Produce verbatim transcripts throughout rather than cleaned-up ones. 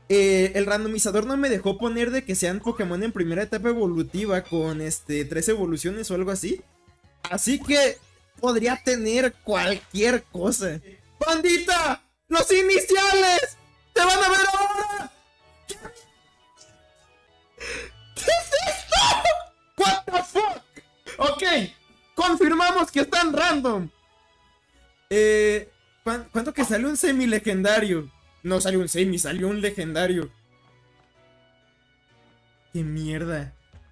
eh, el randomizador no me dejó poner de que sean Pokémon en primera etapa evolutiva con este tres evoluciones o algo así. Así que podría tener cualquier cosa. ¡Bandita! ¡Los iniciales! ¡Te van a ver ahora! ¿Qué, ¿Qué es esto? ¿What the fuck? Ok, confirmamos que están random. Eh, ¿Cuánto que sale un semi-legendario? No salió un semi, salió un legendario. ¡Qué mierda!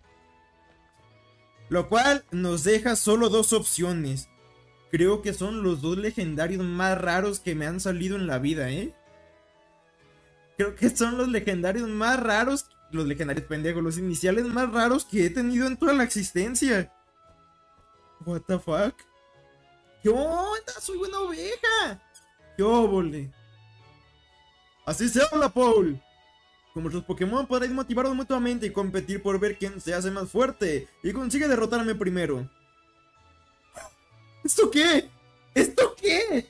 Lo cual nos deja solo dos opciones. Creo que son los dos legendarios más raros que me han salido en la vida, ¿eh? Creo que son los legendarios más raros. Los legendarios pendejos, los iniciales más raros que he tenido en toda la existencia. What the fuck? ¿Qué onda? Soy una oveja. ¿Qué óvole? Así se habla, Paul. Con vuestros Pokémon podréis motivaros mutuamente y competir por ver quién se hace más fuerte y consigue derrotarme primero. ¿Esto qué? ¿Esto qué?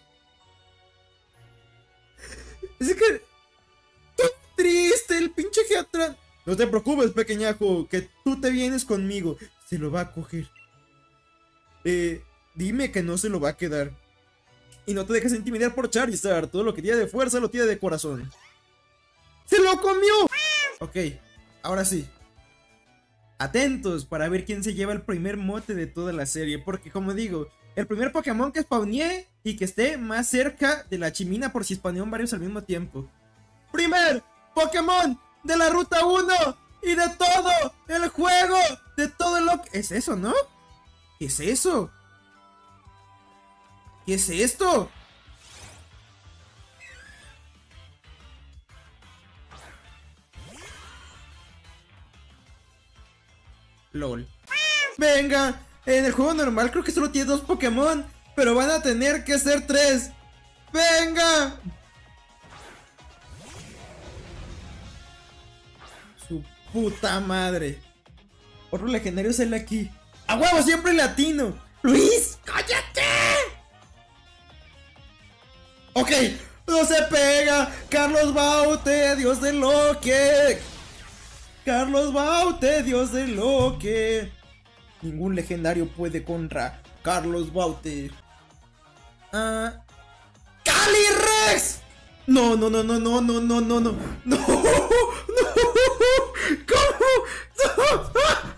Es que... ¡Qué triste! El pinche Geatran. No te preocupes, pequeñajo, que tú te vienes conmigo. Se lo va a coger. Eh, dime que no se lo va a quedar. Y no te dejes intimidar por Charizard. Todo lo que tiene de fuerza lo tiene de corazón. ¡Se lo comió! Ok, ahora sí. Atentos para ver quién se lleva el primer mote de toda la serie. Porque como digo, el primer Pokémon que spawneé y que esté más cerca de la Chimina por si spawnearon varios al mismo tiempo. ¡Primer Pokémon de la ruta uno! Y de todo el juego, de todo lo que... ¿Es eso, no? ¿Qué es eso? ¿Qué es esto? LOL. Venga, en el juego normal creo que solo tiene dos Pokémon, pero van a tener que ser tres. ¡Venga! Su puta madre. Otro legendario sale aquí. ¡A huevo, siempre latino! ¡Luis, cállate! Ok, no se pega. Carlos Baute, dios de Loque. Carlos Baute, dios de Loque. Ningún legendario puede contra Carlos Baute. Ah, ¡Calyrex! No, no, no, no, no, no, no, no, no. No, no. ¿Cómo? No.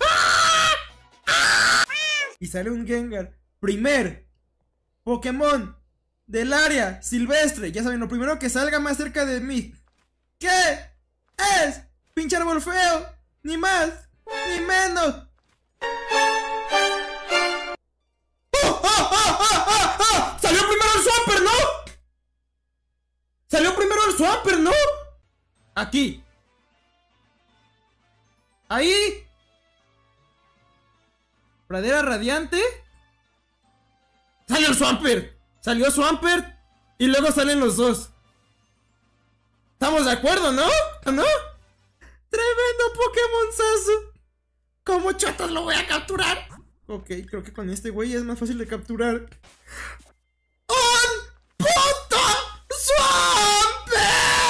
Y sale un Gengar. Primer Pokémon del área silvestre. Ya saben, lo primero que salga más cerca de mí. ¿Qué es? Pinche árbol feo. Ni más, ni menos. ¡Oh, oh, oh, oh, oh, oh! ¡Salió primero el Swampert, ¿no? ¡Salió primero el Swampert, ¿no? Aquí. Ahí. Pradera radiante. ¡Salió el Swampert! Salió Swampert y luego salen los dos. ¿Estamos de acuerdo, no? ¿No? Tremendo Pokémonzazo. ¿Cómo chatos lo voy a capturar? Ok, creo que con este güey es más fácil de capturar. ¡Un puto Swampert!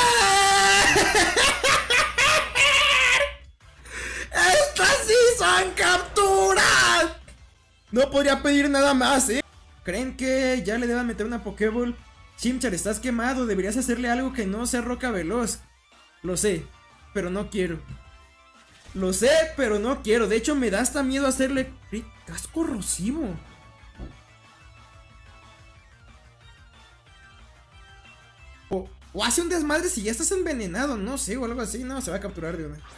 ¡Estas sí son capturas! No podría pedir nada más, ¿eh? ¿Creen que ya le deban meter una Pokéball? Chimchar, estás quemado, deberías hacerle algo que no sea roca veloz. Lo sé, pero no quiero. Lo sé, pero no quiero. De hecho, me da hasta miedo hacerle gas corrosivo. O, o hace un desmadre si ya estás envenenado, no sé, o algo así. No, se va a capturar de una.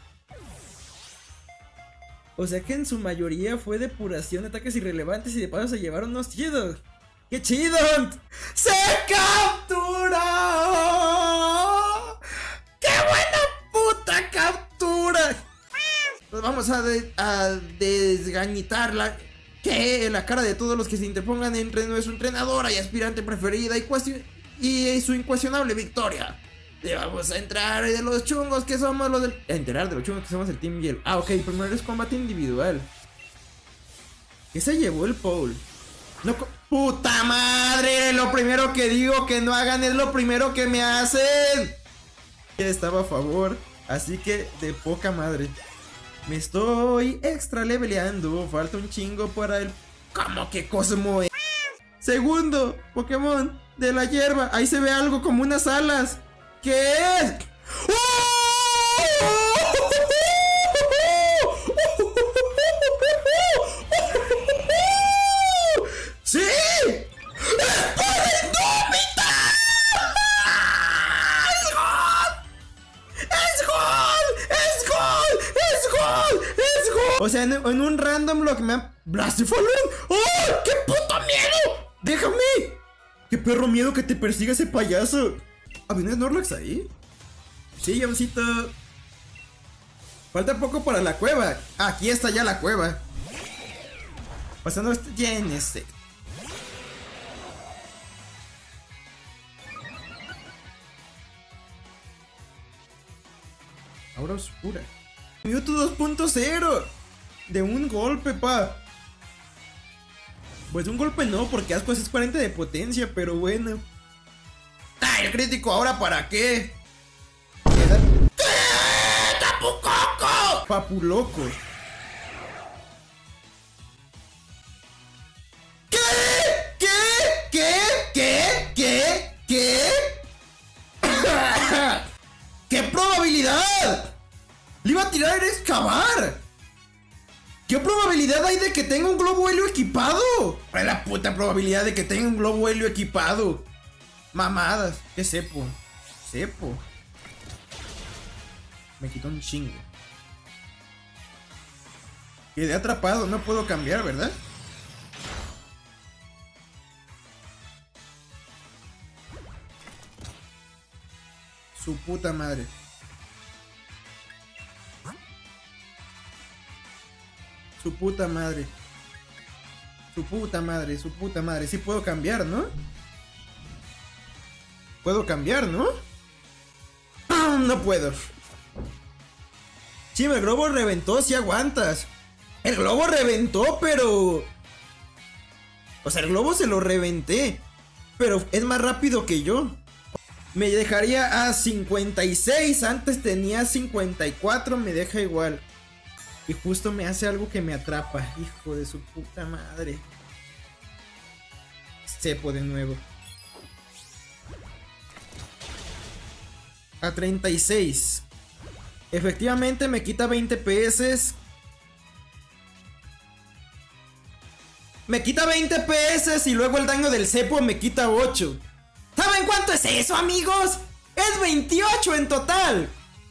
O sea que en su mayoría fue depuración de ataques irrelevantes y de paso se llevaron unos chidos. ¡Qué chido! ¡Se capturó! ¡Qué buena puta captura! Nos vamos a, de, a desgañitar la, ¿qué? La cara de todos los que se interpongan entre nuestra entrenadora y aspirante preferida y, y su incuestionable victoria. Y vamos a entrar de los chungos que somos los del... A enterar de los chungos que somos el Team Yell. Ah, ok, primero es combate individual. ¿Qué se llevó el Paul? No, ¡puta madre! Lo primero que digo que no hagan es lo primero que me hacen. Estaba a favor, así que de poca madre. Me estoy extra leveleando. Falta un chingo para el... ¿Cómo que Cosmo es? Segundo Pokémon de la hierba. Ahí se ve algo como unas alas. ¿Qué es? ¡Sí! O sea, en, en un random block me han... ¡Blastifalón! ¡Oh! ¡Qué puto miedo! ¡Déjame! ¡Qué perro miedo que te persiga ese payaso! ¿Había un Snorlax ahí? Sí, Javosito. Falta poco para la cueva. Aquí está ya la cueva. Pasando este... Genesect. Aura oscura. Mewtwo dos punto cero. De un golpe, pa. Pues un golpe no, porque Ascuas es cuarenta de potencia, pero bueno. ¡Ah, el crítico! ¿Ahora para qué? ¿Qué? ¡Tapucoco! Papuloco. ¿Qué? ¿Qué? ¿Qué? ¿Qué? ¿Qué? ¿Qué? ¿Qué probabilidad? Le iba a tirar a excavar. ¿Qué probabilidad hay de que tenga un globo helio equipado? ¿Cuál es la puta probabilidad de que tenga un globo helio equipado? Mamadas. ¿Qué cepo? Cepo. Me quitó un chingo. Quedé atrapado, no puedo cambiar, ¿verdad? Su puta madre. Su puta madre. Su puta madre, su puta madre. Sí puedo cambiar, ¿no? Puedo cambiar, ¿no? No puedo. Sí, el globo reventó, si aguantas. El globo reventó, pero... O sea, el globo se lo reventé. Pero es más rápido que yo. Me dejaría a cincuenta y seis. Antes tenía cincuenta y cuatro. Me deja igual. Y justo me hace algo que me atrapa. Hijo de su puta madre. Cepo de nuevo. A treinta y seis. Efectivamente me quita veinte P S. Me quita veinte P S y luego el daño del cepo me quita ocho. ¿Saben cuánto es eso, amigos? Es veintiocho en total.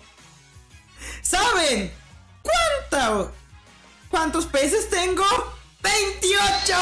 ¿Saben cuánto? ¿Cuántos P S tengo? ¡veintiocho!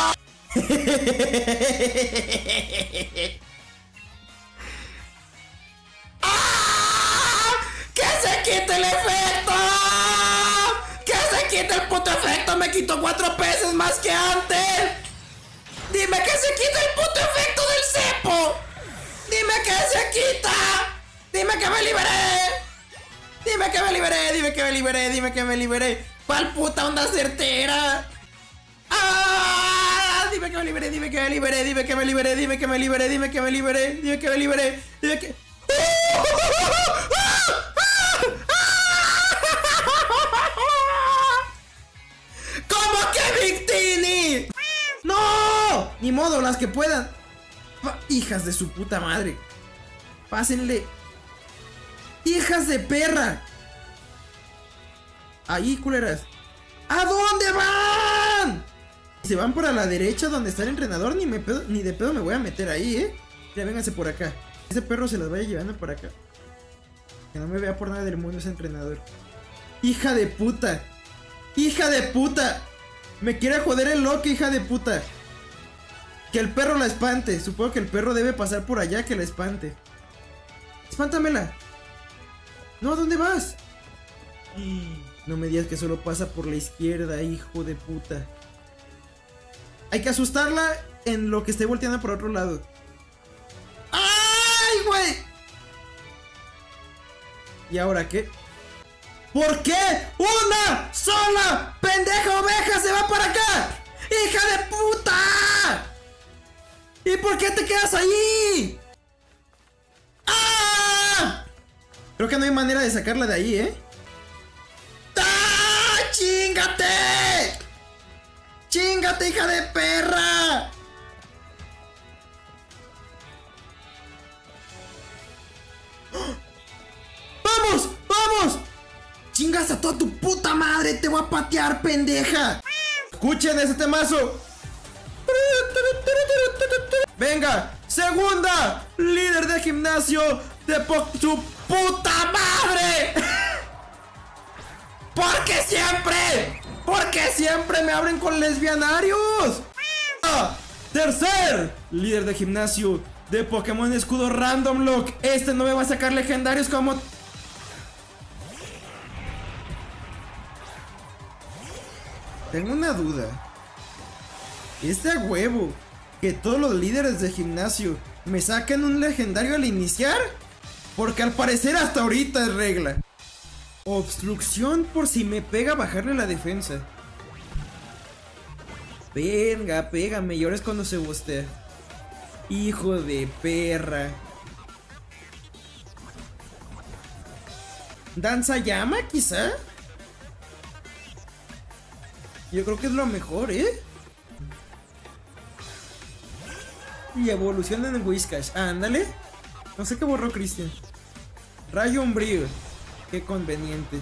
¡Ah! ¡Que se quite el efecto! ¡Que se quite el puto efecto! ¡Me quito cuatro P S más que antes! ¡Dime que se quita el puto efecto del cepo! ¡Dime que se quita! ¡Dime que me liberé! ¡Dime que me liberé! ¡Dime que me liberé! ¡Dime que me liberé! ¿Cuál puta onda certera? ¡Ah! Dime que me liberé, dime que me liberé, dime que me liberé, dime que me liberé, dime que me liberé, dime que me liberé, dime que... ¿Cómo que Victini? ¡No! Ni modo, las que puedan. Hijas de su puta madre. Pásenle. ¡Hijas de perra! Ahí, culeras. ¿A dónde van? Se van por a la derecha donde está el entrenador. Ni, me pedo, ni de pedo me voy a meter ahí, eh. Ya vénganse por acá. Ese perro se los vaya llevando por acá. Que no me vea por nada del mundo ese entrenador. ¡Hija de puta! ¡Hija de puta! Me quiere joder el loco, hija de puta. Que el perro la espante. Supongo que el perro debe pasar por allá, que la espante. Espántamela. No, ¿dónde vas? No me digas que solo pasa por la izquierda, hijo de puta. Hay que asustarla en lo que esté volteando por otro lado. ¡Ay, güey! ¿Y ahora qué? ¿Por qué una sola pendeja oveja se va para acá? ¡Hija de puta! ¿Y por qué te quedas ahí? ¡Ah! Creo que no hay manera de sacarla de ahí, ¿eh? ¡Ah! ¡Chíngate! ¡Chíngate, hija de perra! ¡Vamos! ¡Vamos! ¡Chingas a toda tu puta madre! ¡Te voy a patear, pendeja! ¡Escuchen ese temazo! ¡Venga! ¡Segunda! ¡Líder de gimnasio de po su puta madre! ¿Por qué siempre? ¿Por qué siempre me abren con lesbianarios? Ah, tercer líder de gimnasio de Pokémon Escudo Random Lock. Este no me va a sacar legendarios como... Tengo una duda. ¿Es de huevo que todos los líderes de gimnasio me saquen un legendario al iniciar? Porque al parecer hasta ahorita es regla. Obstrucción por si me pega bajarle la defensa. Venga, pégame. Y ahora es cuando se bostea. Hijo de perra. ¿Danza llama quizá? Yo creo que es lo mejor, ¿eh? Y evolucionan en Whiscash. Ándale. No sé qué borró Cristian. Rayo umbrío. Qué conveniente.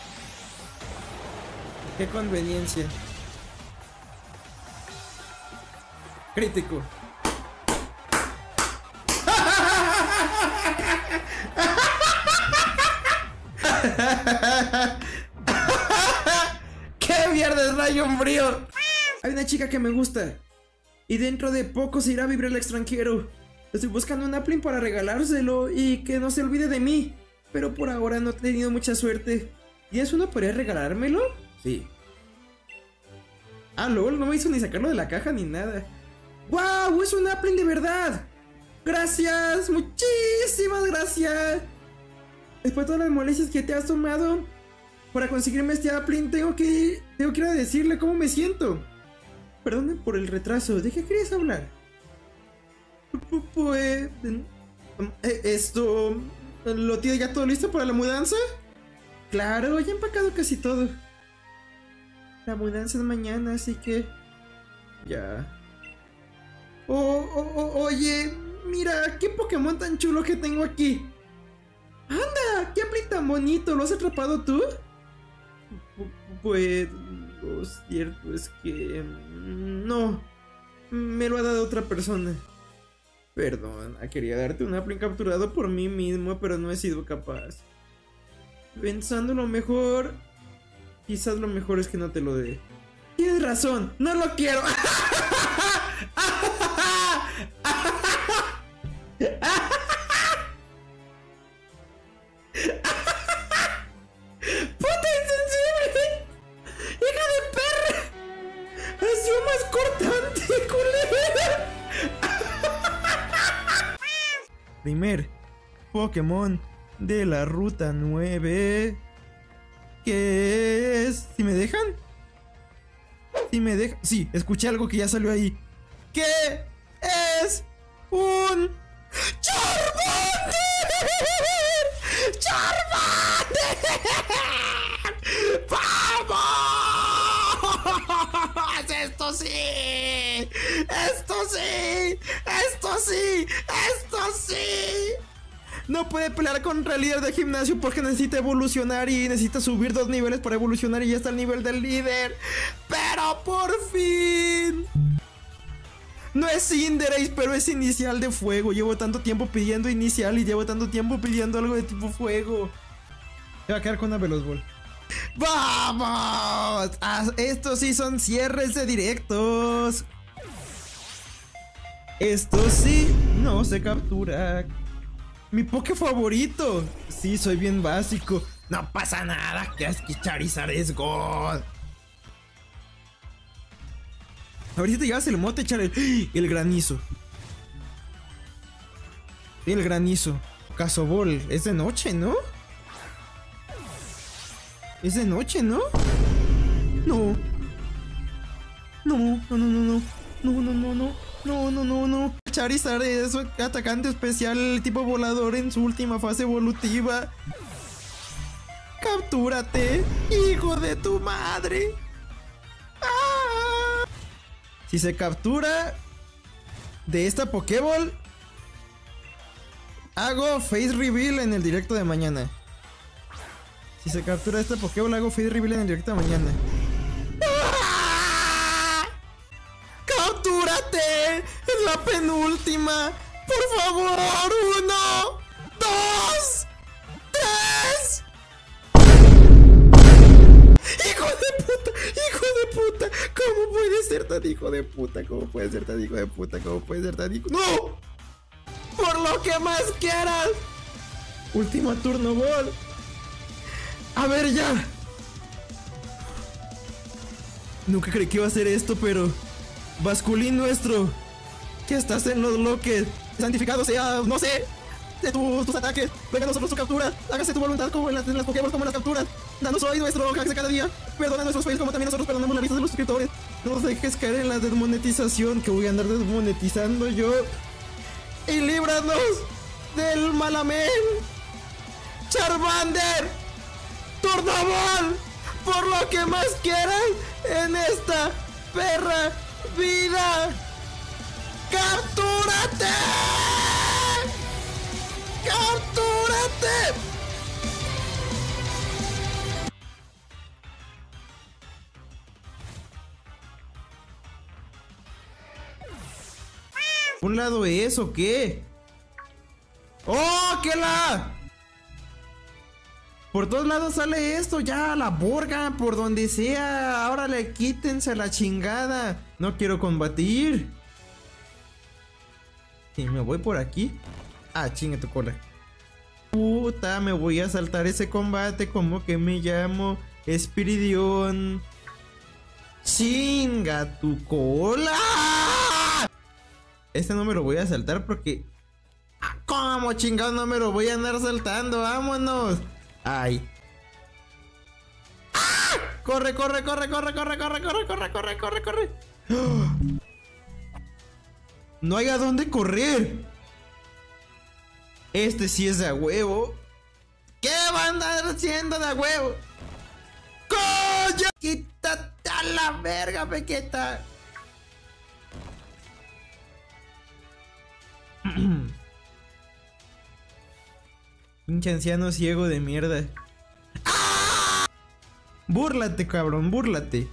Qué conveniencia. Crítico. ¡Qué mierda es rayo umbrío! Hay una chica que me gusta y dentro de poco se irá a vivir al extranjero. Estoy buscando un Applin para regalárselo y que no se olvide de mí, pero por ahora no he tenido mucha suerte. ¿Y es uno podría regalármelo? Sí. Ah, lol, no me hizo ni sacarlo de la caja ni nada. ¡Wow! ¡Es un Applin de verdad! ¡Gracias! ¡Muchísimas gracias! Después de todas las molestias que te has tomado para conseguirme este Applin, tengo que, tengo que ir a decirle cómo me siento. Perdone por el retraso, ¿de qué querías hablar? Pues... Esto... ¿Lo tiene ya todo listo para la mudanza? Claro, ya he empacado casi todo. La mudanza es mañana, así que... Ya... Oh, oh, oh, oye, mira, qué Pokémon tan chulo que tengo aquí. ¡Anda! ¡Qué Applin tan bonito! ¿Lo has atrapado tú? Pues... Lo cierto es que... No. Me lo ha dado otra persona. Perdón, quería darte un Applin capturado por mí mismo, pero no he sido capaz. Pensando lo mejor... Quizás lo mejor es que no te lo dé. Tienes razón, no lo quiero. ¡Puta insensible! ¡Hija de perra! ¡Ha sido más cortante, culera! Primer Pokémon de la ruta nueve. ¿Qué es? ¿Si me dejan? Si me dejan... Sí, escuché algo que ya salió ahí. ¿Qué es? Un... ¡Charmander! ¡Charmander! ¡Vamos! ¡Esto sí! ¡Esto sí! ¡Esto sí! ¡Esto sí! No puede pelear contra el líder de gimnasio porque necesita evolucionar y necesita subir dos niveles para evolucionar y ya está al nivel del líder. ¡Pero por fin! No es Cinderace, pero es inicial de fuego. Llevo tanto tiempo pidiendo inicial y llevo tanto tiempo pidiendo algo de tipo fuego. Se va a quedar con una Veloz-Ball. ¡Vamos! Ah, estos sí son cierres de directos. Esto sí no se captura. Mi Poké favorito. Sí, soy bien básico. No pasa nada, que es que Charizard es God. A ver si te llevas el mote, echar el, el granizo. El granizo. Casobol. Es de noche, ¿no? Es de noche, ¿no? No. No, no, no, no, no. No, no, no, no. No, no, no, no. Charizard es atacante especial tipo volador en su última fase evolutiva. Captúrate, hijo de tu madre. ¡Ah! Si se captura de esta Pokéball, hago face reveal en el directo de mañana. Si se captura esta Pokéball, hago face reveal en el directo de mañana. ¡Ah! ¡Captúrate! ¡Es la penúltima! ¡Por favor! ¡Uno! ¡Dos! ¡Tres! ¡Hijo de puta! ¡Hijo de puta! ¿Cómo puede ser tan hijo de puta? ¿Cómo puede ser tan hijo de puta? ¿Cómo puede ser tan hijo? ¡No! ¡Por lo que más quieras! Último turno ball. A ver ya. Nunca creí que iba a hacer esto, pero Basculín nuestro, que estás en los bloques, santificado sea, no sé, de tu, tus ataques. Venga a nosotros tu captura. Hágase tu voluntad como en las, en las Pokémon, como en las capturas. Danos hoy nuestro hack de cada día. Perdona nuestros fails como también nosotros perdonamos la vista de los suscriptores. No nos dejes caer en la desmonetización, que voy a andar desmonetizando yo. Y líbranos del Malamén. Charmander, Turnabol, por lo que más quieran en esta perra vida. ¡Captúrate! ¡Captúrate! ¿Un lado es o qué? ¡Oh, qué la! Por todos lados sale esto, ya, la borga, por donde sea. Ahora le quítense la chingada. No quiero combatir. Y me voy por aquí. Ah, chinga tu cola. Puta, me voy a saltar ese combate. Como que me llamo Espiridion. Chinga tu cola. Este no me lo voy a saltar porque... ¿Cómo chingado no me lo voy a andar saltando? ¡Vámonos! ¡Ay! ¡Ah! ¡Corre, corre, corre, corre, corre, corre, corre, corre, corre, corre, corre! ¡Oh! No hay a dónde correr. Este sí es de a huevo. ¿Qué va a andar haciendo de a huevo? ¡Coño! ¡Quítate a la verga, Pequeta! Pinche anciano ciego de mierda. ¡Ah! Búrlate, cabrón, búrlate.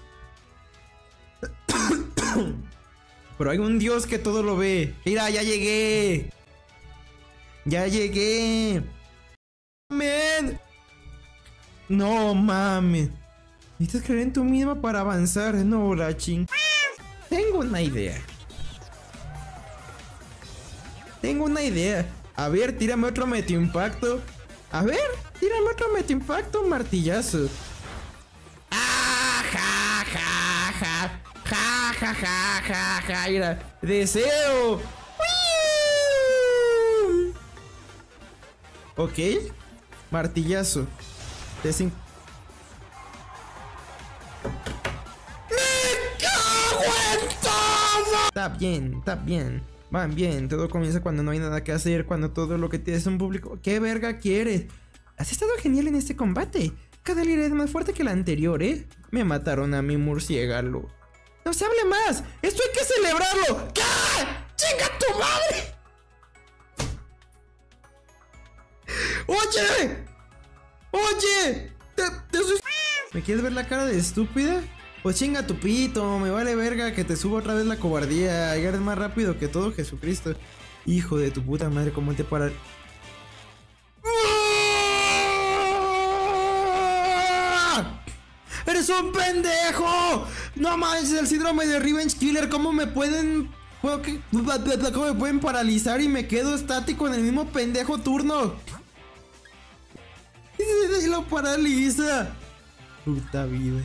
Pero hay un Dios que todo lo ve. Mira, ya llegué. Ya llegué. Men. No mames. Necesitas creer en tú misma para avanzar. No, la ching. Tengo una idea. Tengo una idea. A ver, tírame otro Meteo Impacto. A ver, tírame otro Meteo Impacto, martillazo. ¡Ah, ja, ja, ja! ¡Ja, ja, ja, ja, ja! Mira, deseo. ¡Uy! Ok. Martillazo. De cinco. ¡Me cago en todo! Está bien, está bien. Van bien, todo comienza cuando no hay nada que hacer, cuando todo lo que tienes es un público. ¿Qué verga quieres? Has estado genial en este combate. Cada líder es más fuerte que el anterior, ¿eh? Me mataron a mi murciélago. ¡No se hable más! ¡Esto hay que celebrarlo! ¿Qué? ¡Chinga tu madre! ¡Oye! ¡Oye! ¿Te, te soy... ¿Me quieres ver la cara de estúpida? Pues chinga tu pito, me vale verga que te suba otra vez la cobardía. Y eres más rápido que todo Jesucristo. Hijo de tu puta madre, ¿cómo te para? ¡Eres un pendejo! No manches, el síndrome de Revenge Killer. ¿Cómo me pueden... ¿Cómo me pueden paralizar y me quedo estático en el mismo pendejo turno? Y lo paraliza. Puta vida.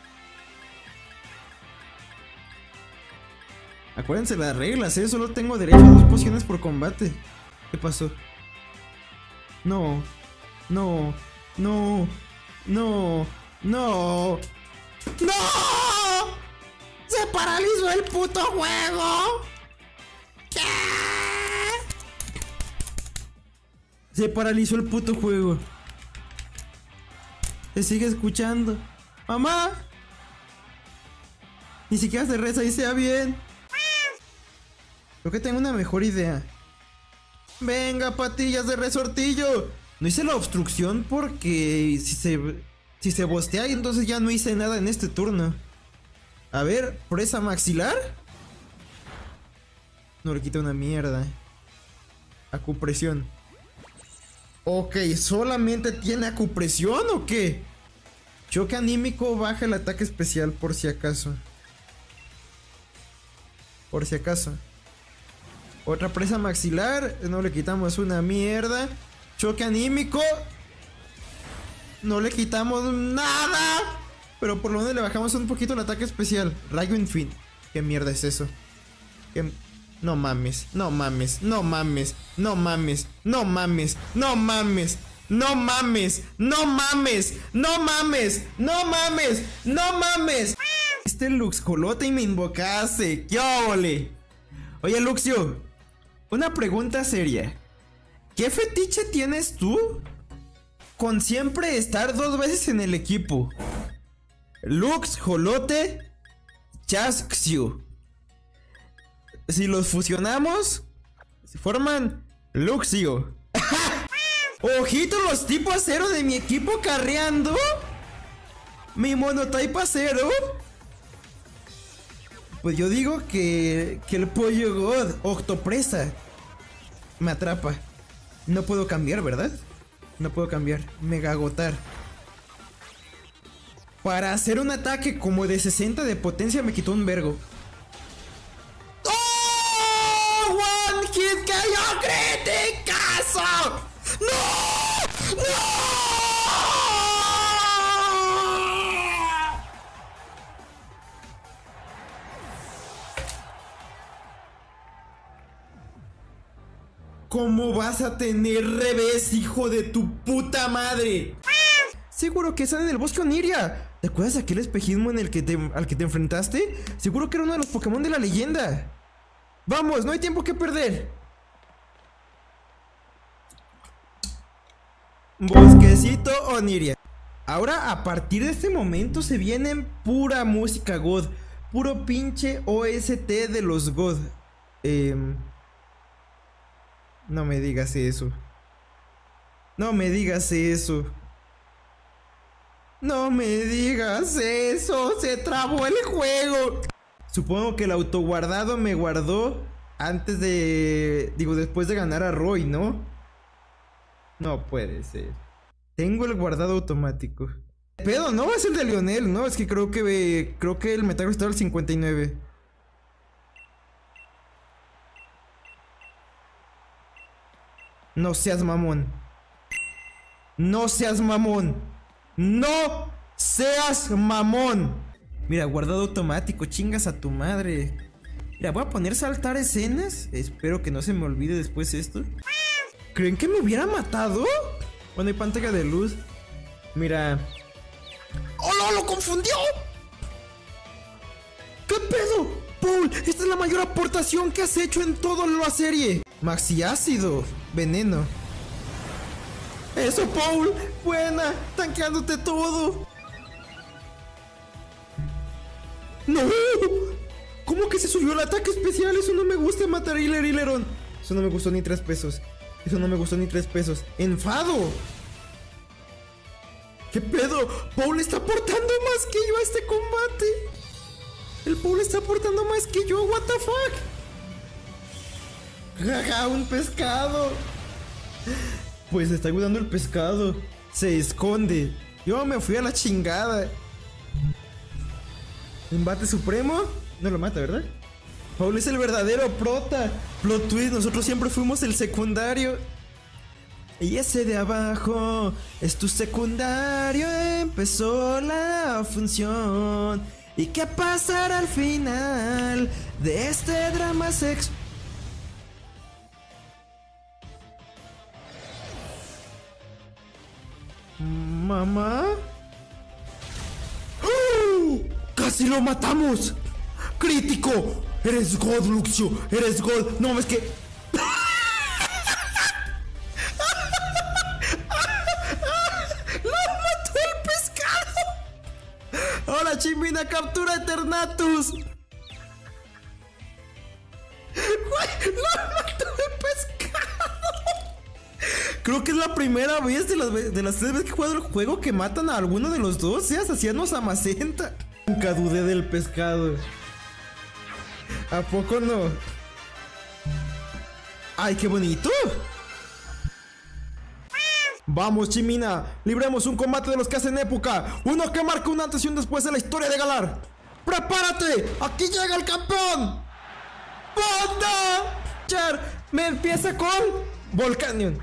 Acuérdense las reglas, ¿eh? Solo tengo derecho a dos pociones por combate. ¿Qué pasó? No. No. No. No. No. ¡No! ¡Se paralizó el puto juego! ¿Qué? Se paralizó el puto juego. Se sigue escuchando. ¡Mamá! Ni siquiera se reza y sea bien. Creo que tengo una mejor idea. Venga, patillas de resortillo. No hice la obstrucción porque si se, si se bostea, entonces ya no hice nada en este turno. A ver, presa maxilar. No le quita una mierda. Acupresión. Ok, ¿solamente tiene acupresión o qué? Choque anímico, baja el ataque especial por si acaso. Por si acaso. Otra presa maxilar. No le quitamos una mierda. Choque anímico. No le quitamos nada. Pero por lo menos le bajamos un poquito el ataque especial. Rayo Infin. ¿Qué mierda es eso? ¿Qué? No mames, no mames, no mames, no mames, no mames, no mames, no mames, no mames, no mames, no mames, no mames. Este Luxcolote y me invocaste. ¡Qué óvole! Oye, Luxio, una pregunta seria. ¿Qué fetiche tienes tú con siempre estar dos veces en el equipo? Luxcolote, Chasxiu. Si los fusionamos, se forman Luxio. Ojito, los tipo acero de mi equipo carreando. Mi monotype acero. Pues yo digo que, que el pollo god, Octopresa, me atrapa. No puedo cambiar, ¿verdad? No puedo cambiar. Mega agotar. Para hacer un ataque como de sesenta de potencia me quitó un vergo. ¡Hit que yo criticazo! ¡No! ¡No! ¿Cómo vas a tener revés, hijo de tu puta madre? Seguro que sale en el bosque Oniria. ¿Te acuerdas de aquel espejismo en el que te, al que te enfrentaste? Seguro que era uno de los Pokémon de la leyenda. ¡Vamos! ¡No hay tiempo que perder! Bosquecito Oniria. Ahora, a partir de este momento, se viene pura música God. Puro pinche O S T de los God. Eh, no me digas eso. No me digas eso. No me digas eso. Se trabó el juego. Supongo que el autoguardado me guardó antes de... Digo, después de ganar a Roy, ¿no? No puede ser. Tengo el guardado automático. Pero no es el de Lionel, ¿no? Es que creo que... Creo que el Metagross está al cincuenta y nueve. No seas mamón. No seas mamón. No seas mamón. Mira, guardado automático, chingas a tu madre. Mira, voy a poner saltar escenas. Espero que no se me olvide después esto. ¿Creen que me hubiera matado? Bueno, hay pantalla de luz. Mira. ¡Oh, no! ¡Lo confundió! ¿Qué pedo? Paul, esta es la mayor aportación que has hecho en toda la serie. Maxi ácido, veneno. Eso, Paul, buena, tanqueándote todo. ¡No! ¿Cómo que se subió el ataque especial? Eso no me gusta, matar a Hiler Hileron. Eso no me gustó ni tres pesos. Eso no me gustó ni tres pesos. ¡Enfado! ¿Qué pedo? Paul está aportando más que yo a este combate. El Paul está aportando más que yo, what the fuck. Jaja, un pescado. Pues está ayudando el pescado. Se esconde. Yo me fui a la chingada. Embate supremo. No lo mata, ¿verdad? Paul es el verdadero prota. Plot twist, nosotros siempre fuimos el secundario. Y ese de abajo es tu secundario. Empezó la función. ¿Y qué pasará al final de este drama sex? ¿Mamá? ¡Oh! ¡Casi lo matamos! ¡Crítico! ¡Eres God, Luxio! ¡Eres God! ¡No, es que... ¡Lo mató el pescado! captura Eternatus! ¡Güey! ¡Lo mató de pescado! Creo que es la primera vez de las, de las tres veces que he jugado el juego que matan a alguno de los dos. Seas asesianos a Macenta. Nunca dudé del pescado. ¿A poco no? ¡Ay, qué bonito! Vamos, Chimina, libremos un combate de los que hacen época. Uno que marca un antes y un después de la historia de Galar. ¡Prepárate! ¡Aquí llega el campeón! ¡Banda! Char, me empieza con Volcanion.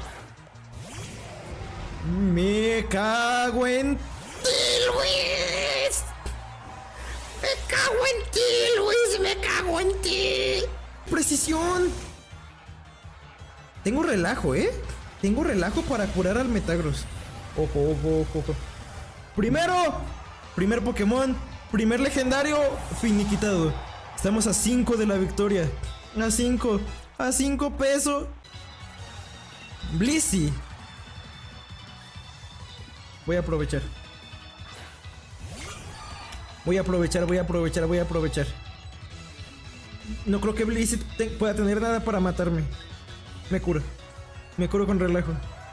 Me cago en ti, Luis. Me cago en ti, Luis. Me cago en ti. Precisión. Tengo relajo, ¿eh? Tengo relajo para curar al Metagross. Ojo, ojo, ojo, ojo. Primero, primer Pokémon, primer legendario, finiquitado. Estamos a cinco de la victoria. A cinco, a cinco pesos. Blissey. Voy a aprovechar. Voy a aprovechar, voy a aprovechar, voy a aprovechar. No creo que Blissey te pueda tener nada para matarme. Me curo. Me curo con relajo.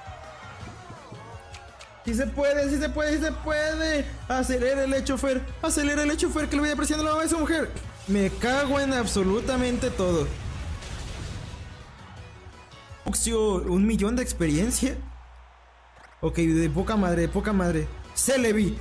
Sí se puede, sí se puede, sí se puede. Acelera el hecho, Fer. Acelera el hecho, Fer, que le voy apreciando la mamá de esa mujer. Me cago en absolutamente todo. Un millón de experiencia. Ok, de poca madre, de poca madre. Celebi.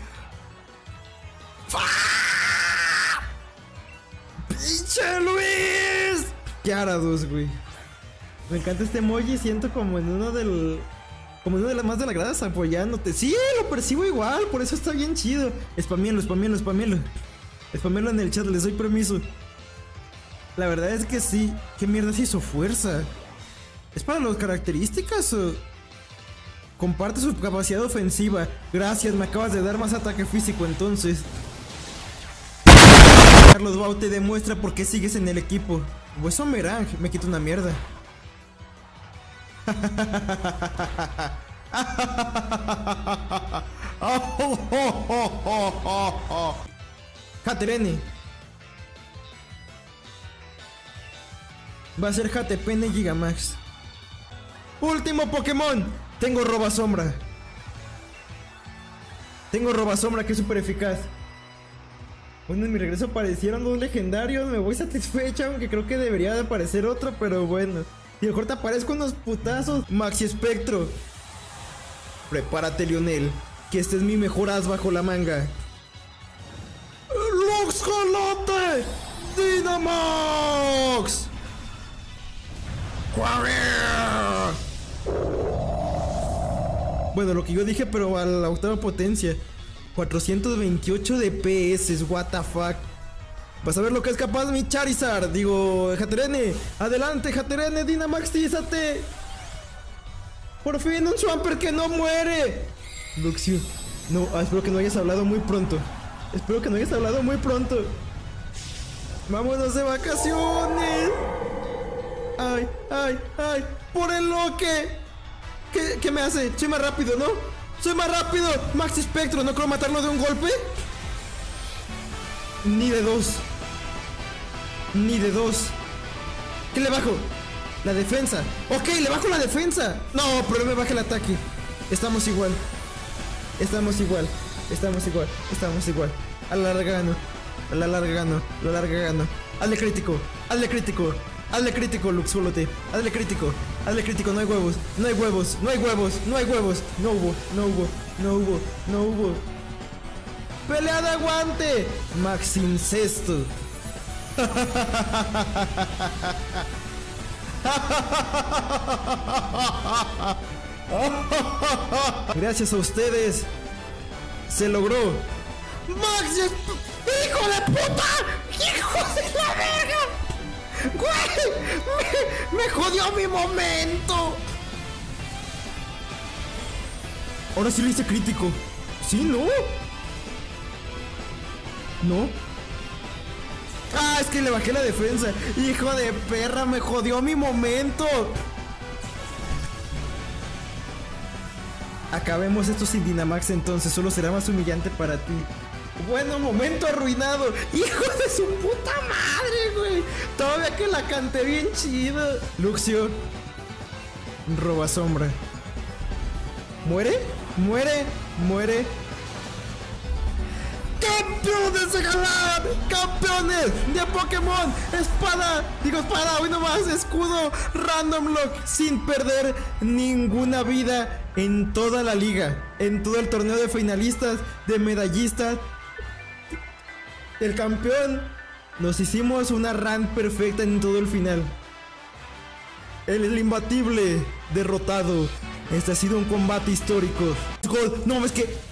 ¡Pinche Luis! Gyarados, güey. Me encanta este emoji. Siento como en uno del... Como en una de las más de las gradas apoyándote. Sí, lo percibo igual. Por eso está bien chido. Spamielo, spamielo, spamielo. Spamielo en el chat, les doy permiso. La verdad es que sí. ¿Qué mierda se hizo fuerza? ¿Es para las características o...? Comparte su capacidad ofensiva. Gracias, me acabas de dar más ataque físico entonces. Carlos Bau te demuestra por qué sigues en el equipo. Hueso Merang, me quita una mierda. Haterene. Va a ser Hatepene Gigamax. Último Pokémon. Tengo Roba Sombra. Tengo Roba Sombra que es súper eficaz. Bueno, en mi regreso aparecieron dos legendarios. Me voy satisfecha, aunque creo que debería de aparecer otro, pero bueno. Y mejor te aparezco unos putazos. Maxi Espectro. Prepárate, Lionel, que este es mi mejor as bajo la manga. ¡Lux Jolote! ¡Dynamax! Bueno, lo que yo dije, pero a la octava potencia. cuatrocientos veintiocho de P S, what the fuck. Vas a ver lo que es capaz mi Charizard. Digo, Haterene. Adelante, Haterene, Dynamaxízate. Por fin un Swampert que no muere. Luxio. No, ah, espero que no hayas hablado muy pronto. Espero que no hayas hablado muy pronto. Vámonos de vacaciones. Ay, ay, ay. Por el loque. ¿Qué, ¿Qué me hace? Soy más rápido, ¿no? Soy más rápido. Maxi Spectro, ¿no creo matarlo de un golpe? Ni de dos. Ni de dos. ¿Qué le bajo? La defensa. Ok, le bajo la defensa. No, pero me baja el ataque. Estamos igual. Estamos igual. Estamos igual. Estamos igual. A la larga gano. A la larga gano. A la larga gano. Hazle crítico. Hazle crítico. Hazle crítico, Luxolote. Hazle crítico. Hazle crítico. No hay huevos. No hay huevos. No hay huevos. No hay huevos. No hubo. No hubo. No hubo. No hubo. ¡Pelea de aguante! Max Incesto. Gracias a ustedes se logró. ¡Max! ¡Hijo de puta! ¡Hijo de la verga! ¡Güey! Me, me jodió mi momento. Ahora sí le hice crítico. ¿Sí, no? ¿No? Ah, es que le bajé la defensa. Hijo de perra, me jodió mi momento. Acabemos esto sin Dynamax entonces. Solo será más humillante para ti. Bueno, momento arruinado. Hijo de su puta madre, güey. Todavía que la canté bien chido. Luxio. Roba sombra. ¿Muere? ¿Muere? ¿Muere? ¡Campeones de Galán! ¡Campeones de Pokémon! ¡Espada! Digo espada, hoy nomás escudo Random Lock sin perder ninguna vida en toda la liga. En todo el torneo de finalistas, de medallistas. El campeón. Nos hicimos una run perfecta en todo el final. El, el imbatible derrotado. Este ha sido un combate histórico. Gol. No, es que...